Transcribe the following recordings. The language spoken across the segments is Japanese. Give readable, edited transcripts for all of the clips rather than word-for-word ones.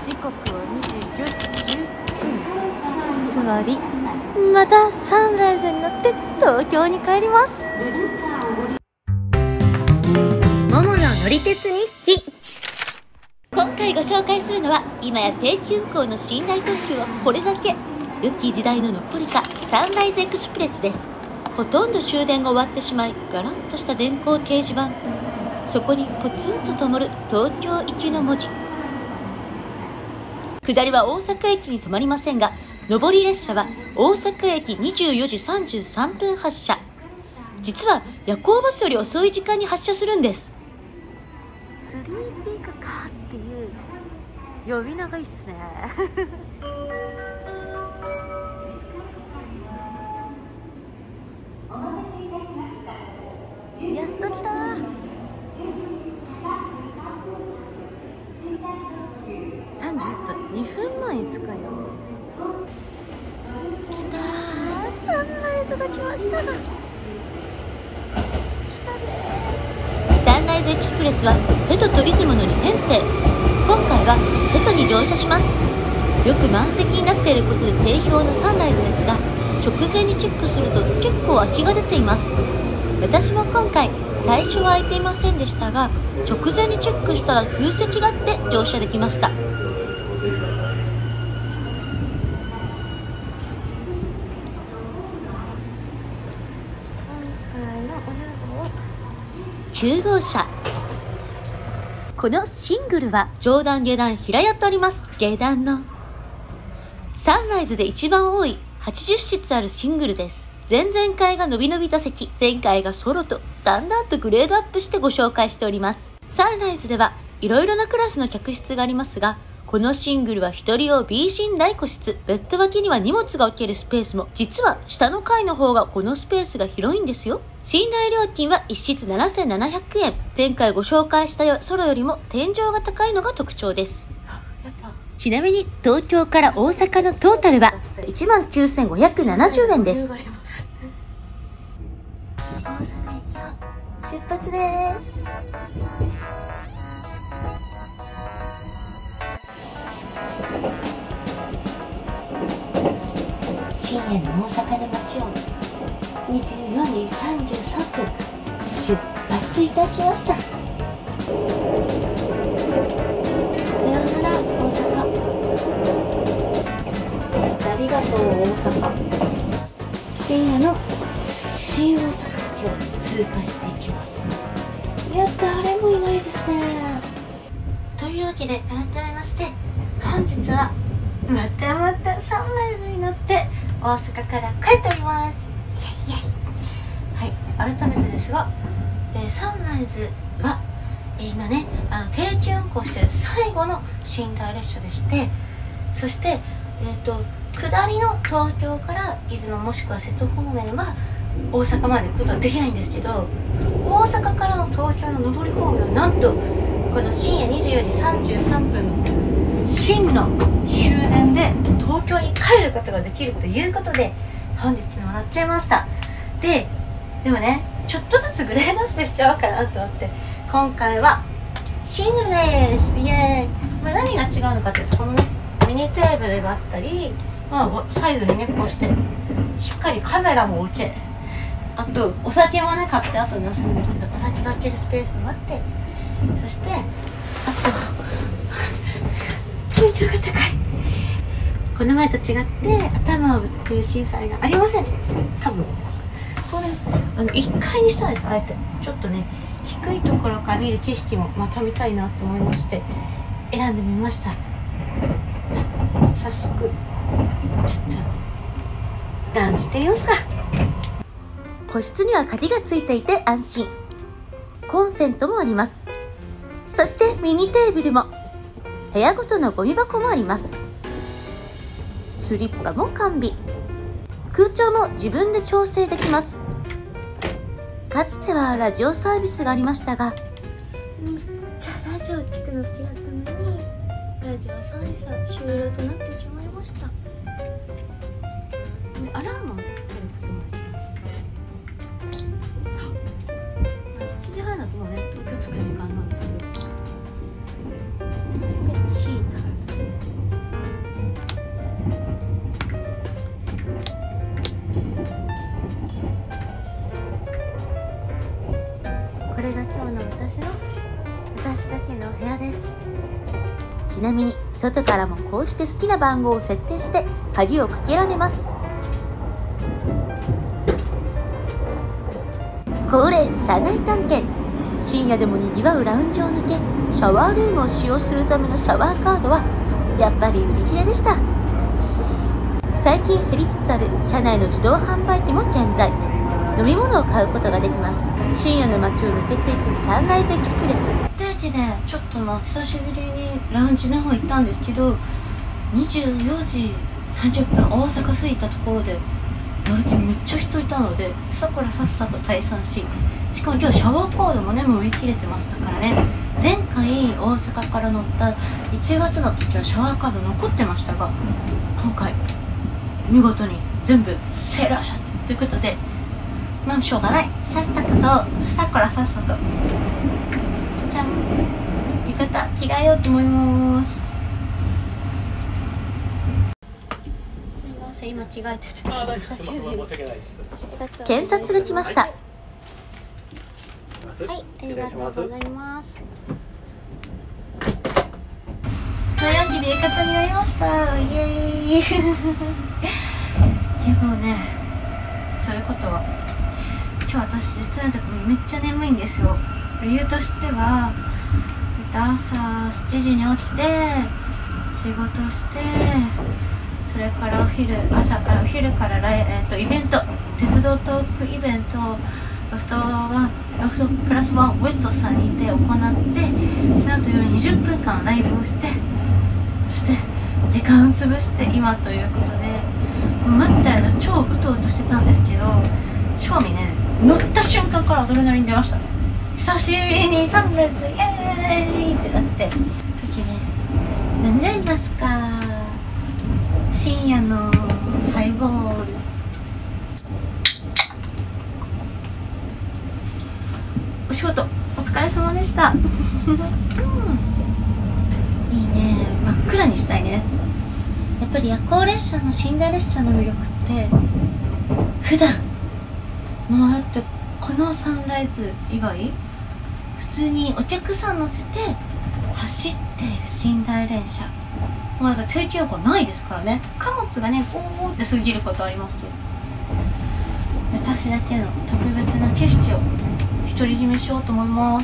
時刻は24時10分。つまりまたサンライズに乗って東京に帰ります。ももの乗り鉄日記。今回ご紹介するのは、今や定期運行の寝台特急はこれだけ。良き時代の残りか、サンライズエクスプレスです。ほとんど終電が終わってしまい、ガランとした電光掲示板、そこにポツンと灯る東京行きの文字。下りは大阪駅に止まりませんが、上り列車は大阪駅24時33分発車。実は夜行バスより遅い時間に発車するんです。スリーピークカーっていう呼び名がいいっすね。やっと来たー。30分、2分前に着くんよ。来たー、サンライズが来ましたが。来たでー。サンライズエクスプレスは瀬戸と出雲の2編成。今回は瀬戸に乗車します。よく満席になっていることで定評のサンライズですが、直前にチェックすると結構空きが出ています。私も今回最初は空いていませんでしたが、直前にチェックしたら空席があって乗車できました。9号車。このシングルは上段下段平屋とあります。下段のサンライズで一番多い80室あるシングルです。前々回が伸び伸び座席、前回がソロとだんだんとグレードアップしてご紹介しております。サンライズではいろいろなクラスの客室がありますが、このシングルは一人用 B 寝台個室、ベッド脇には荷物が置けるスペースも、実は下の階の方がこのスペースが広いんですよ。寝台料金は1室7700円。前回ご紹介したソロよりも天井が高いのが特徴です。ちなみに東京から大阪のトータルは 19,570 円です。大阪駅を出発です。深夜の大阪の街を24時33分出発いたしました。さようなら大阪。ありがとう大阪。深夜の新大阪駅を通過していきます。いや、誰もいないですね。というわけで改めまして、本日はまたサンライズに乗って大阪から帰っております。イエイイエイ。はい、改めてですが、サンライズは、今ね、定期運行している最後の寝台列車でして、そして下りの東京から出雲もしくは瀬戸方面は大阪まで行くことはできないんですけど、大阪からの東京の上り方面はなんとこの深夜24時33分の真の終電で東京に帰ることができるということで、本日にもなっちゃいました。でもね、ちょっとずつグレードアップしちゃおうかなと思って、今回はシングルです。イエーイ。何が違うのかというと、このねミニテーブルがあったり、サイドにねこうしてしっかりカメラも置け、あとお酒もね買って後で載せるんですけど、お酒の置けるスペースもあって、そしてあと天井が高い。この前と違って頭をぶつける心配がありません。多分これ1階にしたんです。あえてちょっとね低いところから見る景色もまた見たいなと思いまして選んでみました。早速ちょっとランチしてみますか。個室には鍵がついていて安心。コンセントもあります。そしてミニテーブルも、部屋ごとのゴミ箱もあります。スリッパも完備。空調も自分で調整できます。かつてはラジオサービスがありましたが、めっちゃラジオ聞くの好きだったのに、ラジオサービスは終了となってしまいました。アラームをつけることもできます。7時半だともうね、東京着く時間なんですよ。そしてヒーター。 ちなみに外からもこうして好きな番号を設定して鍵をかけられます。恒例車内探検。深夜でもにぎわうラウンジを抜け、シャワールームを使用するためのシャワーカードはやっぱり売り切れでした。最近減りつつある車内の自動販売機も健在。飲み物を買うことができます。深夜の街を抜けていくサンライズエクスプレスというわけで、ちょっと久しぶりにラウンジの方行ったんですけど、24時30分大阪着いたところでラウンジめっちゃ人いたので、さっさと退散し、しかも今日シャワーコードもねもう売り切れてましたからね。前回大阪から乗った1月の時はシャワーカード残ってましたが、今回見事に全部セラーということで、まあしょうがない、さっさとじゃん、浴衣着替えようと思います。すいません、今着替えてて検察が来ました。はい、ありがとうございます。というわけで浴衣になりました。イエーイいやもうね、ということは今日私実はめっちゃ眠いんですよ。理由としては、朝7時に起きて仕事して、それからお昼からイベント、鉄道トークイベントをロフトプラスワンウェットさんにて行って、その後夜20分間ライブをして、そして時間を潰して今ということで、待ったような超うとうとしてたんですけど、正味ね、乗った瞬間からアドレナリン出ましたね。久しぶりにサンライズイエーイってなって時ね、飲んじゃいますか。深夜のハイボール。お仕事お疲れ様でした、うん、いいね、真っ暗にしたいね。やっぱり夜行列車の寝台列車の魅力って普段もうだってこのサンライズ以外普通にお客さん乗せて走っている寝台列車、まだ定期運行ないですからね。貨物がねゴーって過ぎることありますけど、私だけの特別な景色を独り占めしようと思います。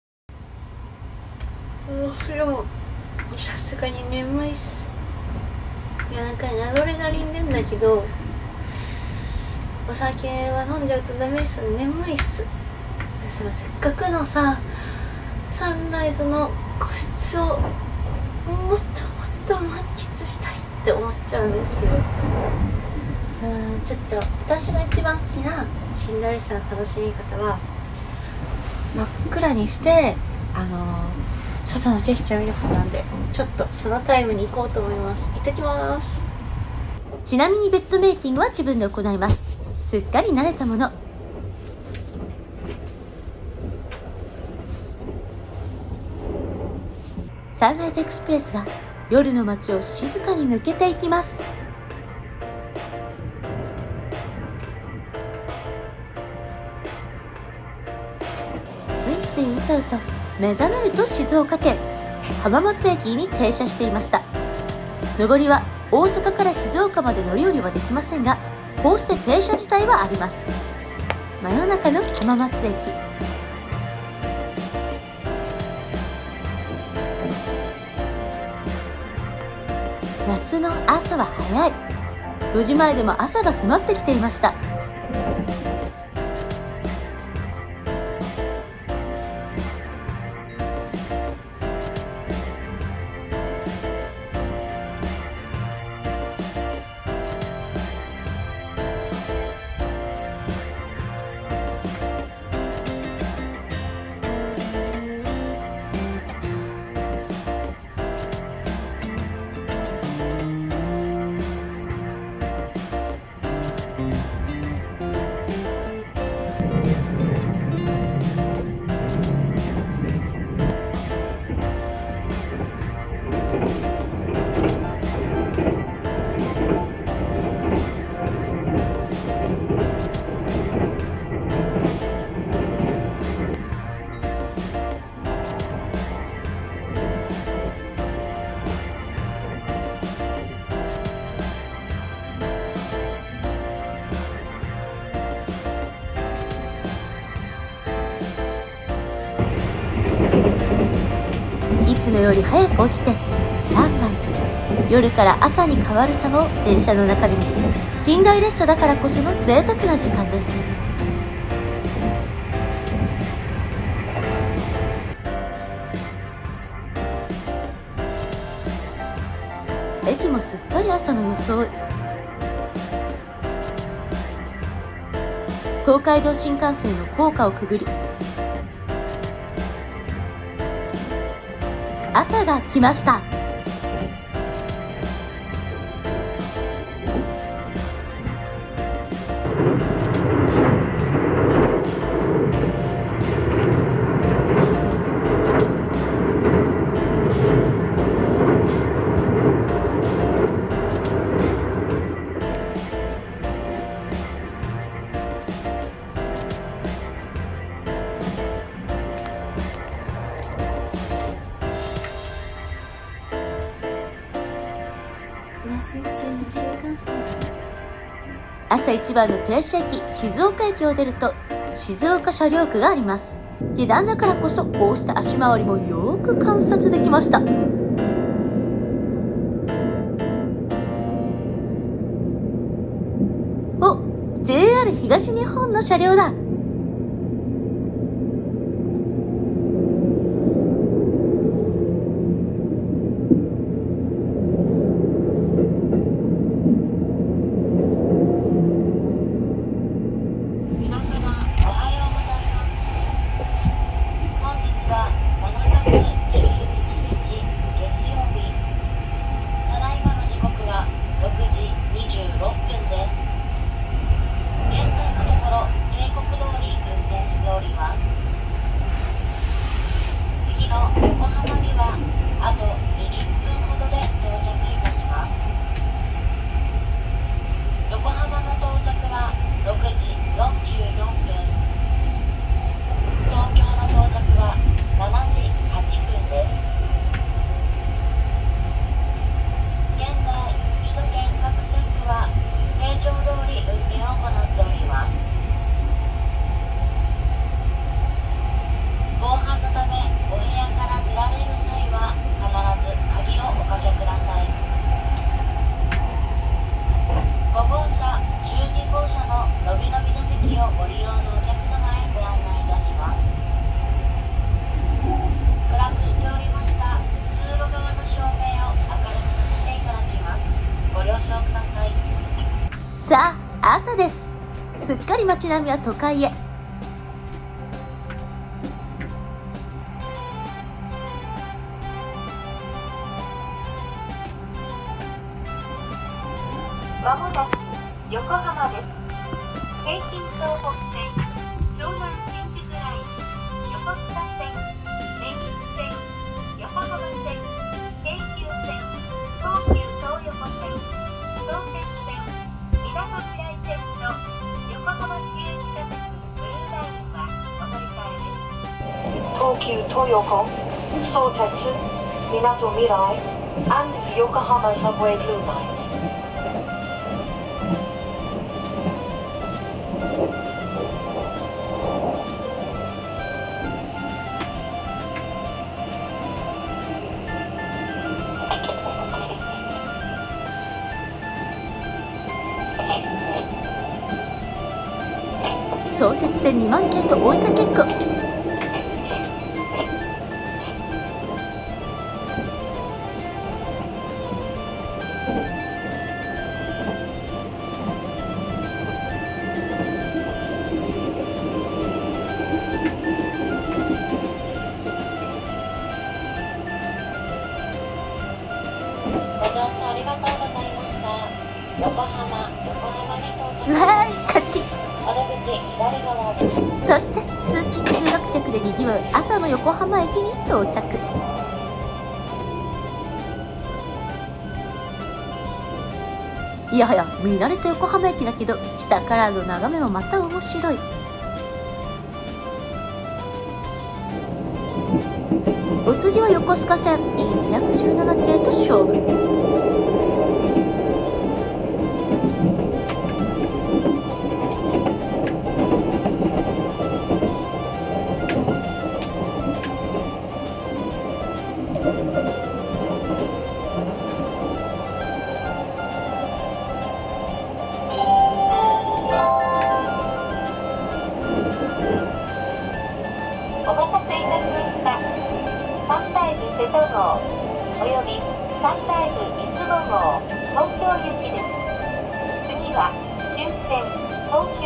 お風呂さすがに眠いっす。いや、なんかね、アドレナリン出んだけど、お酒は飲んじゃうとダメっす。眠いっす。せっかくのさサンライズの個室をもっと満喫したいって思っちゃうんですけど、ちょっと私が一番好きな寝台列車の楽しみ方は真っ暗にして外の景色を見ることなんで、ちょっとそのタイムに行こうと思います。行ってきます。ちなみにベッドメイキングは自分で行います。すっかり慣れたもの。サンライズエクスプレスが夜の街を静かに抜けていきます。ついついうとうと目覚めると静岡県浜松駅に停車していました。上りは大阪から静岡まで乗り降りはできませんが、こうして停車自体はあります。真夜中の浜松駅。夏の朝は早い。4時前でも朝が迫ってきていました。 より早く起きてサンライズ、夜から朝に変わる様を電車の中で見る寝台列車だからこその贅沢な時間です。駅もすっかり朝の装い。東海道新幹線の高架をくぐり朝が来ました。朝一番の停車駅静岡駅を出ると静岡車両区があります。下段だからこそこうした足回りもよーく観察できました。お、JR 東日本の車両だ。さあ朝です。すっかり街並みは都会へ。 まもなく横浜です。京浜東北線、湘南新宿ライン、横須賀線、根岸線、横浜線、京急線、東急東横線、相鉄線、みなとみらい線と横浜市営地下鉄ブルーラインはお乗り換えです。東急東横、相鉄、みなとみらい and Yokohama subway blue lines。 相鉄線2万系と追いかけっこ。 ありがとうございました。横浜に到着。 わーい、勝ち。 お出口左側です。 そして通勤通学客でにぎわう朝の横浜駅に到着。いやはや見慣れた横浜駅だけど下からの眺めもまた面白い。お次は横須賀線 E217 系と勝負。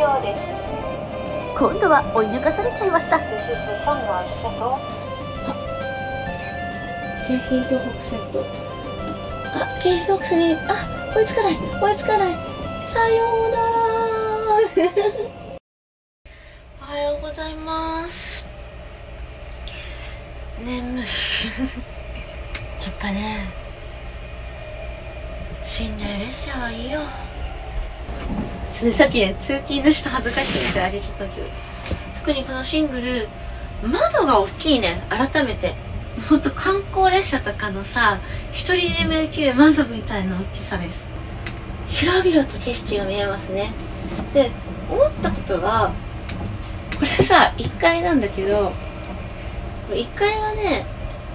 了です。 今度は追い抜かされちゃいました。 This is the sunrise settle. 京浜東北線と京浜東北線に追いつかない追いつかない。さようならおはようございます。眠いやっぱね、寝台列車はいいよ。さっきね、通勤の人恥ずかしすぎてあれちゃったけど、特にこのシングル窓が大きいね。改めてほんと観光列車とかのさ、一人で目できる窓みたいな大きさです。広々と景色が見えますね。で、思ったことが、これさ1階なんだけど、1階はね、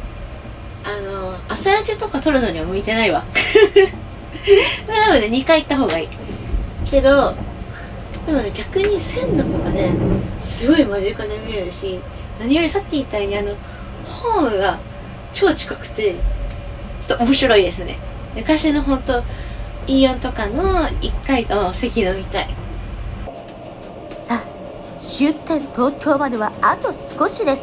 朝焼けとか撮るのには向いてないわなので2階行った方がいいけど、でもね、逆に線路とかね、すごい間近で見えるし、何よりさっき言ったようにホームが超近くてちょっと面白いですね。昔のほんとイオンとかの1階の席のみたい。さあ、終点東京まではあと少しです。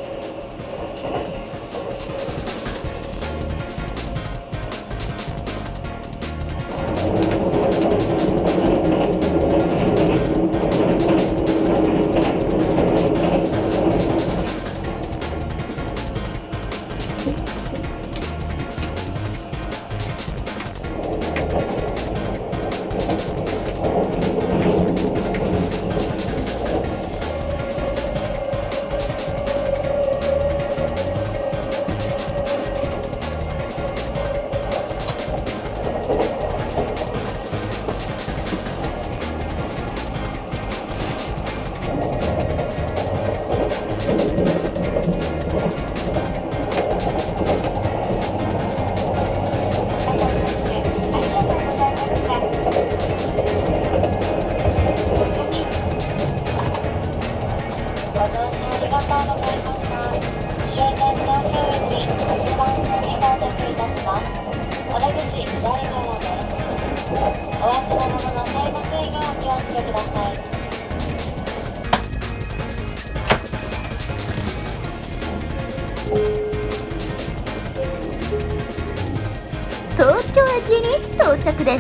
東京駅に到着です。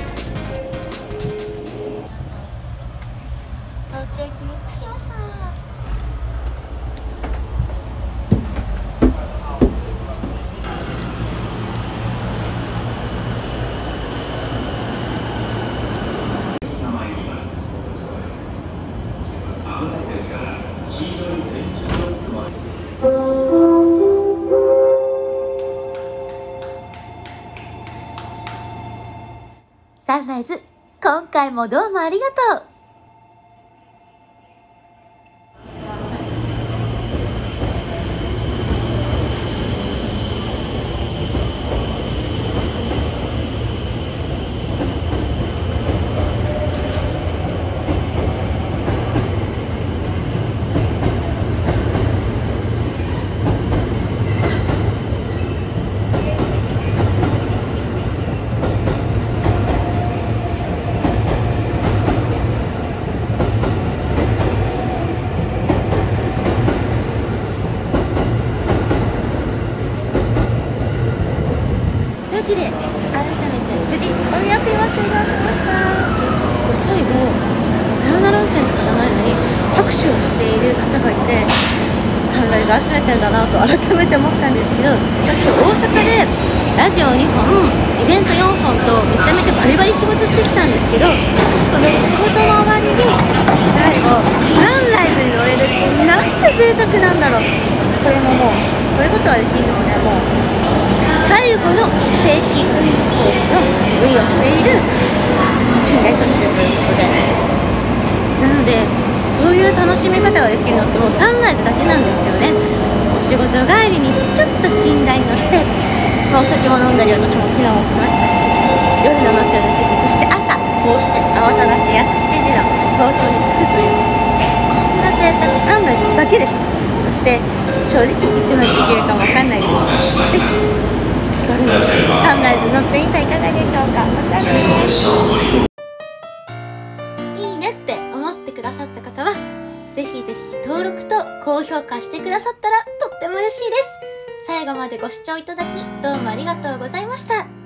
東京駅に着きました。サンライズ、今回もどうもありがとう。というわけで、改めて無事お見送りは終了しました。最後、さよなら運転とかの前に拍手をしている方がいて、サンライズ愛されてんだなと改めて思ったんですけど、私大阪でラジオ2本、イベント4本とめちゃめちゃバリバリ仕事してきたんですけど、その仕事の終わりに最後サンライズに乗れるってなんて贅沢なんだろう。これももうこういうことはできるので、もう最後の定期運行の運用している寝台特急ということで、なのでそういう楽しみ方ができるのってもうサンライズだけなんですよね。お仕事帰りにちょっと寝台に乗って、お酒も飲んだり私も昨日もしましたし、夜の街を抜けて、そして朝こうして慌ただしい朝7時の東京に着くという、こんな贅沢サンライズだけです。そして正直いつまでできるかもわかんないですし、ぜひ気軽にサンライズ乗ってみてはいかがでしょうか。またね。いいねって思ってくださった方は登録と高評価してくださったらとっても嬉しいです。最後までご視聴いただきどうもありがとうございました。